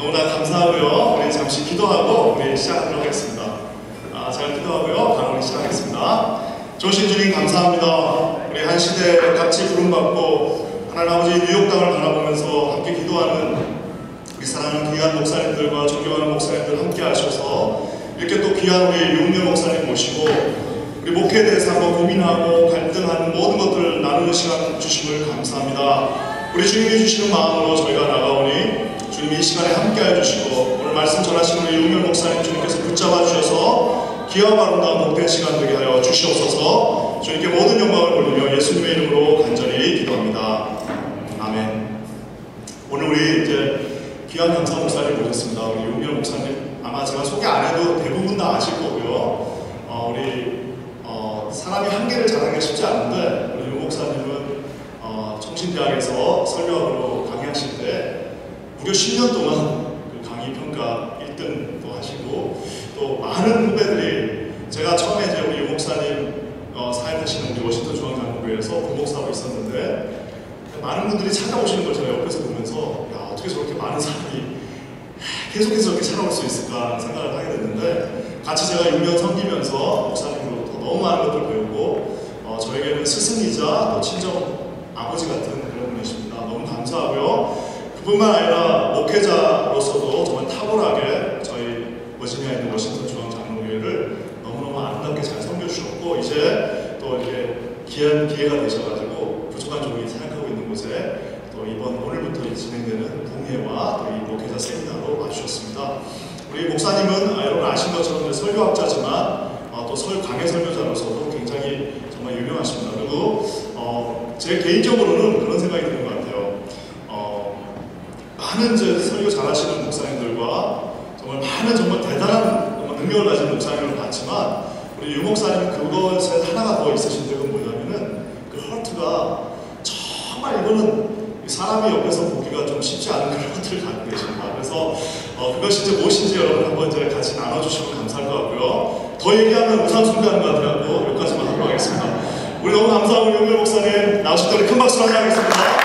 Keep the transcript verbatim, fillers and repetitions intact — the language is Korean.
너무나 감사하고요. 우리 잠시 기도하고 우리 시작하도록 하겠습니다. 아, 잘 기도하고요. 바로 우리 시작하겠습니다. 좋으신 주님 감사합니다. 우리 한 시대 같이 부름받고 하나님 아버지 뉴욕 땅을 바라보면서 함께 기도하는 우리 사랑하는 귀한 목사님들과 존경하는 목사님들 함께 하셔서 이렇게 또 귀한 우리 윤명 목사님 모시고 우리 목회에 대해서 한번 고민하고 갈등하는 모든 것들을 나누는 시간 주심을 감사합니다. 우리 주님이 주시는 마음으로 저희가 나가오니 주님이 이 시간에 함께 해주시고 오늘 말씀 전하시는 우리 윤명 목사님 주님께서 붙잡아 주셔서 귀하고 아름다운 복된 시간 되게 하여 주시옵소서. 주님께 모든 영광을 돌리며 예수님의 이름으로 간절히 기도합니다. 아멘. 오늘 우리 이제 귀한 강사 목사님 모셨습니다. 우리 윤명 목사님 아마 제가 소개 안 해도 대부분 다 아실 거고요. 어, 우리 어, 사람이 한계를 자랑하기 쉽지 않은데 우리 윤 목사님은 어, 청신대학에서 설교학으로 강의하실 때 무려 십 년 동안 그 강의 평가 일 등도 하시고 또 많은 후배들이 제가 처음에 이제 우리 윤 목사님 어, 사역하시는 우리 워싱턴 중앙장로교회에서 부목사로 있었는데 많은 분들이 찾아오시는 걸 제가 옆에서 보면서 야, 어떻게 저렇게 많은 사람이 계속해서 저렇게 찾아올 수 있을까 생각을 하게 됐는데 같이 제가 육 년 섬기면서 목사님으로부터 너무 많은 것들을 배우고 어, 저에게는 스승이자 또 친정 아버지 같은 그런 분이십니다. 너무 감사하고요. 그뿐만 아니라 목회자로서도 정말 탁월하게 저희 버지니아에 있는 워싱턴 중앙장로교회를 너무너무 아름답게 잘 섬겨주셨고 이제 또 이렇게 귀한 기회가 되셔가지고 부족한 종이 생각하고 있는 곳에 또 이번 오늘부터 진행되는 동해와 또 이 목회자 세미나로 와주셨습니다. 우리 목사님은 아, 여러분 아신 것처럼 설교학자지만 어, 또 설, 강해 설교자로서도 굉장히 정말 유명하십니다. 그리고 어, 제 개인적으로는 그런 생각이 드는 것 같아요. 어, 많은 이제 설교 잘하시는 목사님들과 정말 많은 정말 대단한 정말 능력을 가진 목사님을 봤지만 우리 유 목사님은 그것에 하나가 더 있으신 적은 뭐냐면은 그 헐트가 정말 이거는 사람이 옆에서 보기가 좀 쉽지 않은 그런 것들을 갖고 계십니다. 그래서 어, 그것이 이제 무엇인지 여러분 한번 이제 같이 나눠주시면 감사할 것 같고요. 더 얘기하면 우상 숭배하는 것 같아요. 여기까지만 하도록 하겠습니다. 우리 너무 감사하고 윤명 목사님 나오실 때 큰 박수로 환영하겠습니다.